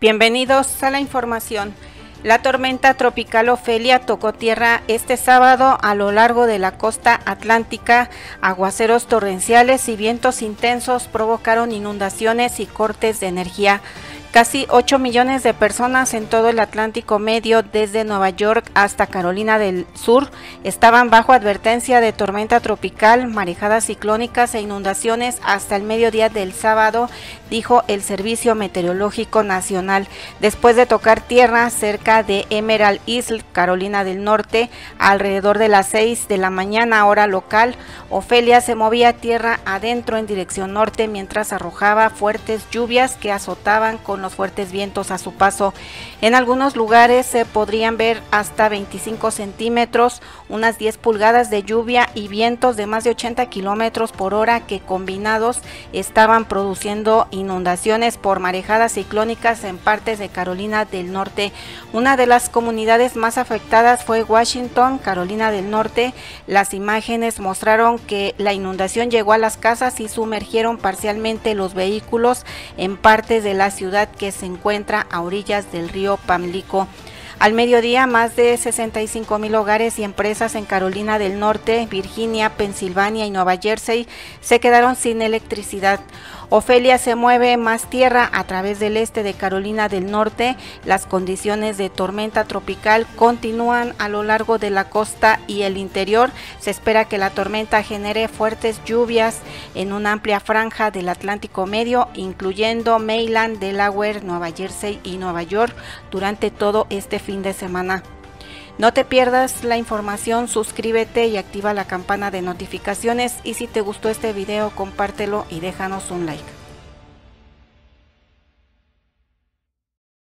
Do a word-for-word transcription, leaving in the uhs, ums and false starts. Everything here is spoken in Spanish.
Bienvenidos a la información. La tormenta tropical Ofelia tocó tierra este sábado a lo largo de la costa atlántica. Aguaceros torrenciales y vientos intensos provocaron inundaciones y cortes de energía. Casi ocho millones de personas en todo el Atlántico Medio, desde Nueva York hasta Carolina del Sur, estaban bajo advertencia de tormenta tropical, marejadas ciclónicas e inundaciones hasta el mediodía del sábado, dijo el Servicio Meteorológico Nacional. Después de tocar tierra cerca de Emerald Isle, Carolina del Norte, alrededor de las seis de la mañana hora local, Ofelia se movía tierra adentro en dirección norte mientras arrojaba fuertes lluvias que azotaban con los fuertes vientos a su paso. En algunos lugares se podrían ver hasta veinticinco centímetros, unas diez pulgadas de lluvia y vientos de más de ochenta kilómetros por hora que combinados estaban produciendo inundaciones por marejadas ciclónicas en partes de Carolina del Norte. Una de las comunidades más afectadas fue Washington, Carolina del Norte. Las imágenes mostraron que la inundación llegó a las casas y sumergieron parcialmente los vehículos en partes de la ciudad que se encuentra a orillas del río Pamlico. Al mediodía, más de sesenta y cinco mil hogares y empresas en Carolina del Norte, Virginia, Pensilvania y Nueva Jersey se quedaron sin electricidad. Ofelia se mueve más tierra a través del este de Carolina del Norte. Las condiciones de tormenta tropical continúan a lo largo de la costa y el interior. Se espera que la tormenta genere fuertes lluvias en una amplia franja del Atlántico Medio, incluyendo Maryland, Delaware, Nueva Jersey y Nueva York durante todo este fin de semana. No te pierdas la información, suscríbete y activa la campana de notificaciones, y si te gustó este video, compártelo y déjanos un like.